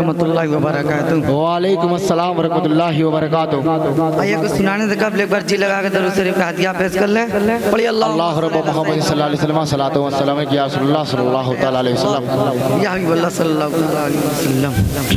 रहमतुल्लाहि व बरकातुहू। वालेकुम अस्सलाम व रहमतुल्लाहि व बरकातुहू। आइए कुछ सुनाने से कबल एक बार जी लगा के दरूद शरीफ का हदिया पेश कर लें। पढ़िए अल्लाह रब्ब मोहम्मद सल्लल्लाहु अलैहि वसल्लम सलातो व सलाम या रसूलुल्लाह सल्लल्लाहु तआला अलैहि वसल्लम या हबीबल्लाह सल्लल्लाहु अलैहि वसल्लम।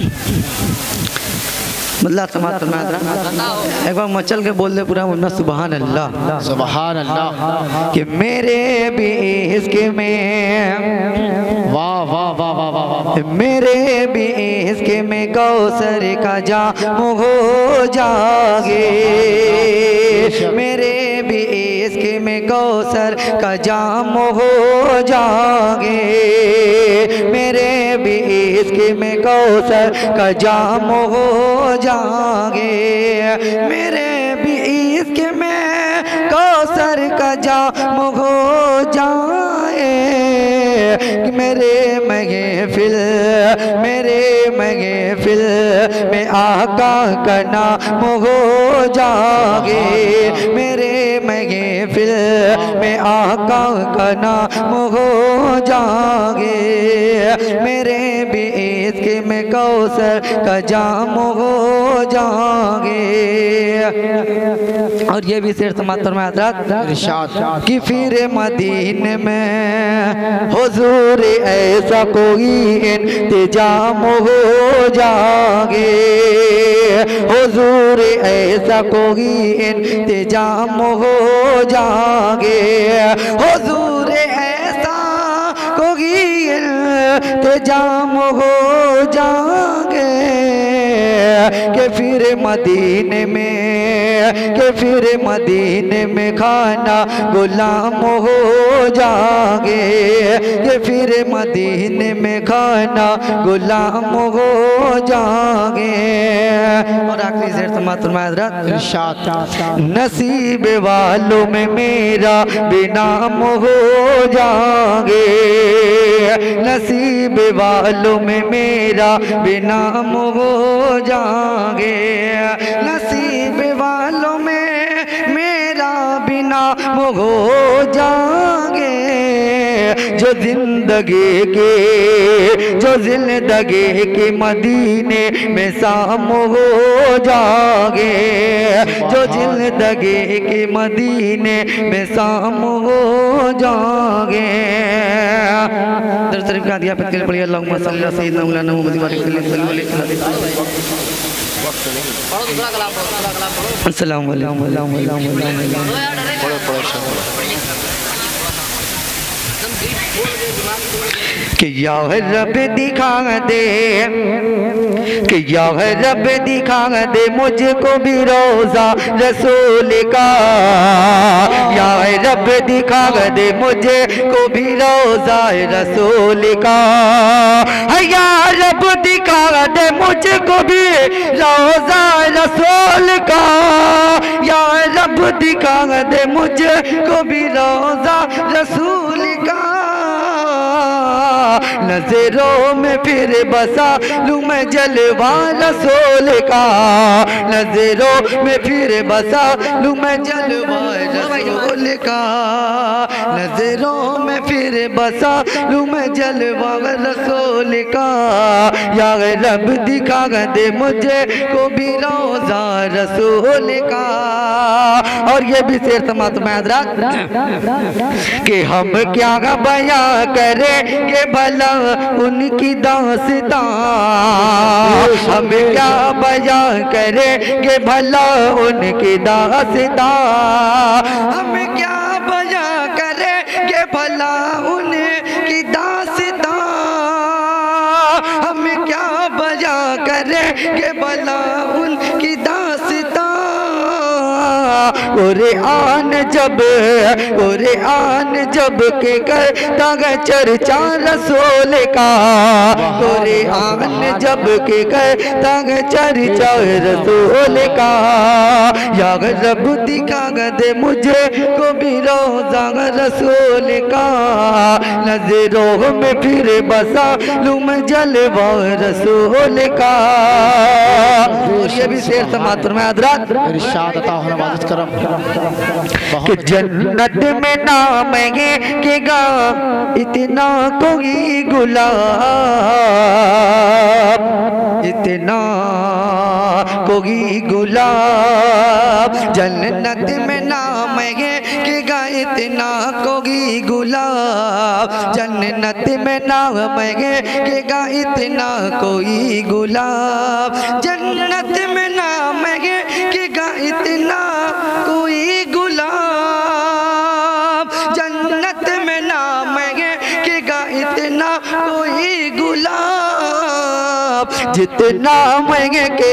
मतलब समात एक बार मचल के बोल दे पूरा मुन्ना सुबहान अल्लाह सुबहान अल्लाह। कि मेरे भी इश्क में वाह वाह वाह वाह वाह वाह। मेरे भी इश्क में कौसर का जाम हो जागे। मेरे भी इश्क में कौसर का जाम हो जागे। मेरे भी इश्क में कौसर का जाम हो जागे। मेरे भी इश्क में कौसर का जाम हो जाए। मेरे महफिल में आका का नाम हो जागे। मेरे महफिल में आका का नाम हो जागे। मेरे भी इश्क में कौसर का जाम हो जागे। और ये भी शेर समातर में इरशाद कि फिर मदीने में हुजूर ऐसा कोई इंतजाम हो जागे। हुजूर ऐसा कोई इंतजाम हो जागे। हुजूर ऐसा कोई इंतजाम हो जागे। के फिर मदीने में खाना गुलाम हो जागे। के फिर मदीने में खाना गुलाम हो जागे। और आखिरी शेर इरशाद नसीब वालों में मेरा भी नाम हो जागे। नसीब वालों में मेरा भी नाम हो जागे। नसीब वालों में मेरा भी नाम हो जागे। जो जिंदगी के मदीने में शाम हो जागे। जो जिंदगी के मदीने में शाम हो जागे। शरीफ का दिया पे पढ़िए अल्लाहुम्मा सल्ली अला सय्यिदिना मौलाना मुहम्मद व अलैहि वसल्लम। अस्सलाम वालेकुम। कि या रब दिखा दे, कि या रब दिखा दे मुझको भी रोज़ा रसूल का। या रब दिखा दे मुझको भी रोज़ा रसूल का। या रब दिखा दे मुझको भी रोज़ा रसूल का। या रब दिखा दे मुझको भी रोज़ा रसूल का। नजरों में फिर बसा लूं मैं जलवा रसूल का। नजरों में फिर बसा लूं मैं जलवा रसूल का। नजरों में फिर बसा लूं मैं जलवा रसूल का। या रब दिखा दे मुझे को भी रोज़ा रसूल का। और ये भी शेर समात में कि हम क्या बयां करें के भला उनकी दास्तां। हम क्या बयां करेंगे भला उनकी दास्तां। हम क्या बयां करेंगे भला उनकी दास्तां। हम क्या बयां करेंगे भला उनकी दास्तां। कुरान जब के करता है चर्चा रसूल का। कुरान जब के करता है चर्चा रसूल का। या रब दिखा दे मुझे को भी रोज़ा रसूल का। नजरों में फिर बसा लूं मैं जलवा रसूल का। ये भी शेर समातर में इरशाद अता होना करम कि जन्नत में नाम है कि गा इतना कोई गुलाब। इतना कोई गुलाब जन्नत में ना महकेगा, इतना कोई गुलाब जन्नत में ना महकेगा, इतना कोई गुलाब जन्नत में ना महकेगा, इतना कोई गुलाब जन्नत में ना महकेगा, इतना कोई गुलाब जितना महके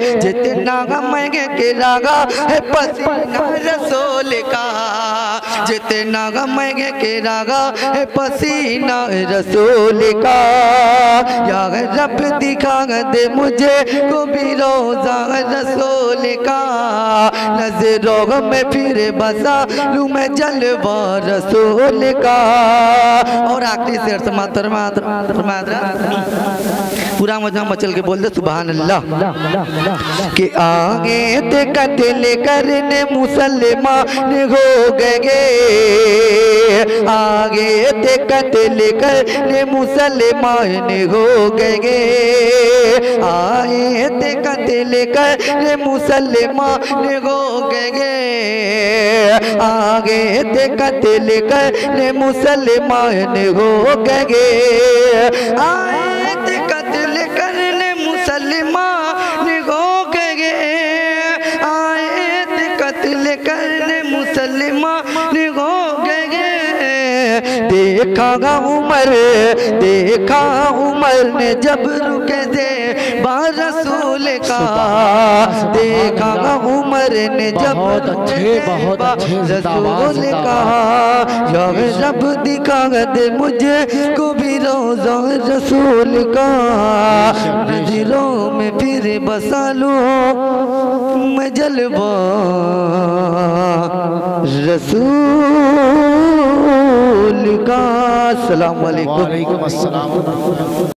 लगा है पसीना रसूल का, जितना महके लगा है पसीना रसूल का। या रब दिखा दे मुझे को भी रोज़ा रसूल का, नज़रों में फिर बसा लूँ मैं जलवा रसूल का। और आखिरी शेर से मात्रा पूरा मजा मचल के बोल दे सुभान अल्लाह। कि आगे ते कत्ल करने मुसलमान हो गए, आगे ते कत्ल करने मुसलमान हो गए, आए ते कत्ल करने मुसलमान हो गए, आगे ते कत्ल करने मुसलमान हो गए, आए ते कत्ल करने मुसलमान हो गए, आए ते कत्ल करने मुसलमान हो गए। देखा उमर ने जब रुके दे रसूल का, देखा उमर ने जब रसूल का। जब दिखा दे मुझे को भी रोज़ा रसूल का, दिलों में फिर बसा लूं मैं जलवा रसूल का। अस्सलाम वालेकुम।